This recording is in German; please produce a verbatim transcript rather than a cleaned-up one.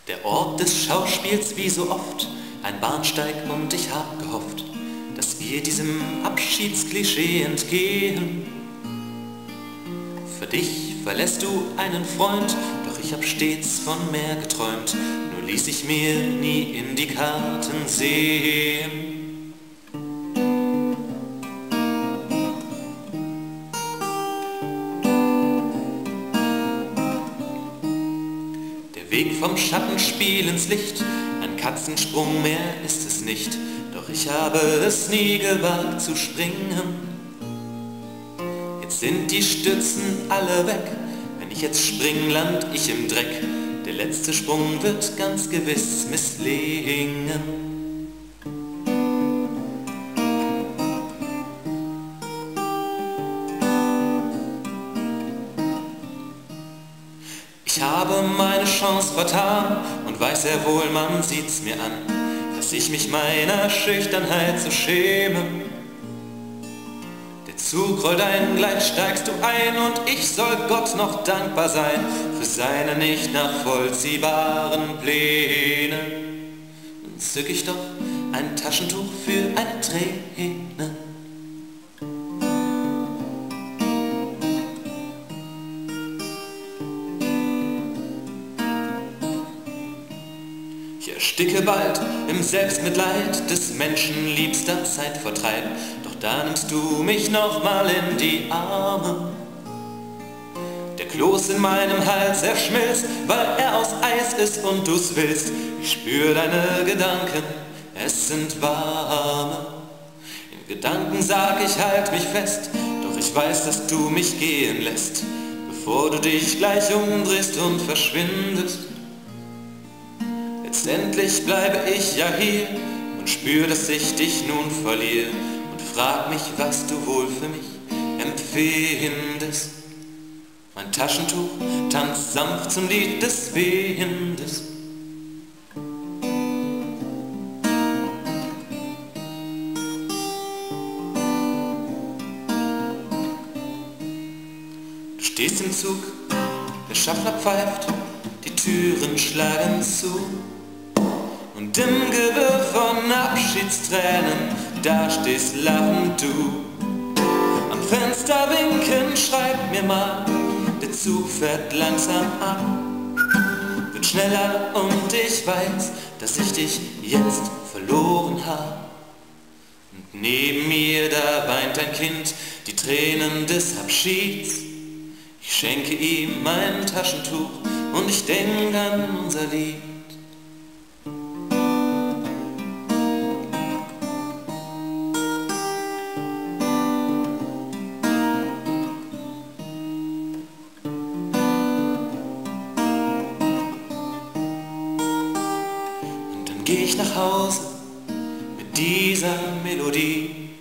Der Ort des Schauspiels wie so oft, ein Bahnsteig, und ich hab gehofft, dass wir diesem Abschiedsklischee entgehen. Für dich verlässt du einen Freund, doch ich hab stets von mehr geträumt, nur ließ ich mir nie in die Karten sehen. Der Weg vom Schattenspiel ins Licht, ein Katzensprung mehr ist es nicht, doch ich habe es nie gewagt zu springen. Jetzt sind die Stützen alle weg, wenn ich jetzt spring, land ich im Dreck. Der letzte Sprung wird ganz gewiss misslingen. Ich habe meine Chance vertan und weiß sehr wohl, man sieht's mir an, dass ich mich meiner Schüchternheit so schäme. Der Zug rollt ein, gleich steigst du ein, und ich soll Gott noch dankbar sein für seine nicht nachvollziehbaren Pläne. Nun zück ich doch ein Taschentuch für eine Träne. Ich ersticke bald im Selbstmitleid des Menschen liebster Zeitvertreib, doch da nimmst du mich noch mal in die Arme. Der Kloß in meinem Hals, er schmilzt, weil er aus Eis ist und du's willst. Ich spür deine Gedanken, es sind warme. In Gedanken sag ich, halt mich fest, doch ich weiß, dass du mich gehen lässt, bevor du dich gleich umdrehst und verschwindest. Letztendlich bleibe ich ja hier und spür, dass ich dich nun verliere, und frag mich, was du wohl für mich empfindest. Mein Taschentuch tanzt sanft zum Lied des Windes. Du stehst im Zug, der Schaffner pfeift, die Türen schlagen zu. Und im Gewirr von Abschiedstränen, da stehst lachend du. Am Fenster winken, schreib mir mal, der Zug fährt langsam ab. Wird schneller und ich weiß, dass ich dich jetzt verloren hab. Und neben mir, da weint ein Kind die Tränen des Abschieds. Ich schenke ihm mein Taschentuch und ich denk an unser Lied. Geh ich nach Hause mit dieser Melodie.